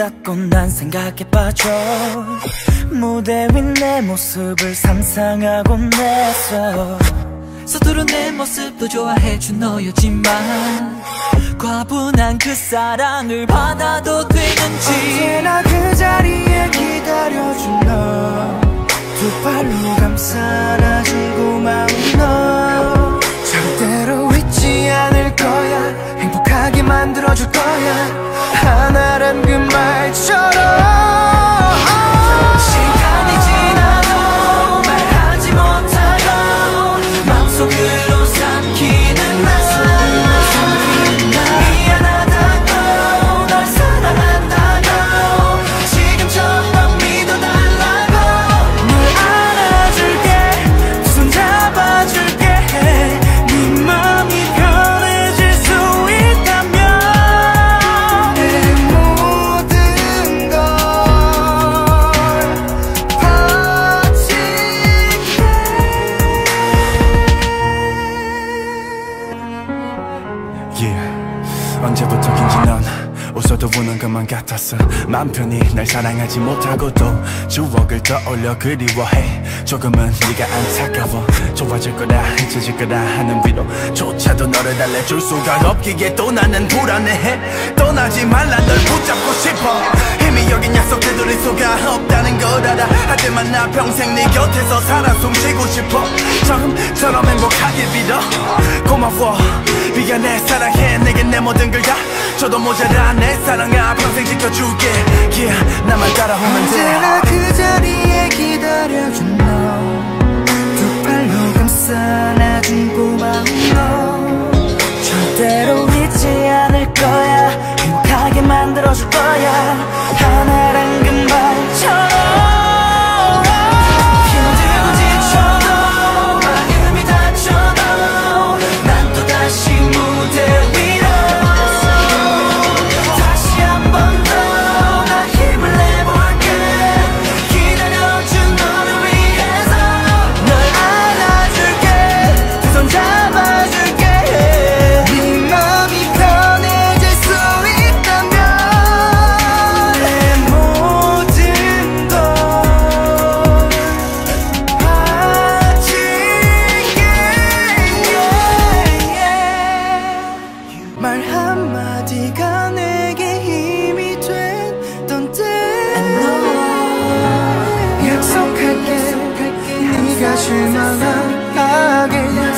닫고 난 생각에 빠져 무대 위 내 모습을 상상하곤 했어. 서투른 내 모습도 좋아해준 너였지만 과분한 그 사랑을 받아도 되는지 언제나 그 자리에 기다려준 너 두 발로 감싸 안아준 고마운 너 절대로 잊지 않을 거야. 행복하게 만들어줄 거야. 하나란 그 말처럼 시간이 지나도 말하지 못하고 마음속으로 삼키는 나 미안하다고 널 사랑한다고 지금처럼 믿어달라고 널 안아줄게 두 손 잡아줄게 네 맘이 편해질 수 있다면 내 모든 걸 바칠게. 언제부터인지 넌 웃어도 우는 것만 같았어. 맘 편히 날 사랑하지 못하고도 추억을 떠올려 그리워해. 조금은 네가 안타까워. 좋아질 거라 잊혀질 거라 하는 위로조차도 너를 달래줄 수가 없기에 또 나는 불안해해. 떠나지 말라 널 붙잡고 싶어. 이미 여긴 약속 되돌릴 수가 없다는 걸 알아. 하지만 나 평생 네 곁에서 살아 숨쉬고 싶어. 처음처럼 행복하길 빌어. 고마워 미안해 사랑해 내겐 내 모든 걸 다 줘도 모자라. 내 사랑아 평생 지켜줄게. yeah, 나만 따라오면 돼. 언제나 그 자리에 기다려준 너 두 팔로 감싸 안아준 고마운 너 절대로 잊지 않을 거야. 행복하게 만들어줄 거야. 하나란 그 말처럼 힘들고 지쳐도 마음이 다쳐도 난 또다시 무대 위로 다시 한 번 더 나 힘을 내볼게. 기다려준 너를 위해서 널 안아줄게 두 손 잡아줄게 네 맘이 편해질 수 있다면 내 모든 걸 바칠게. 말 한마디가 내게 힘이 됐던 때 약속할게 네가 실망하게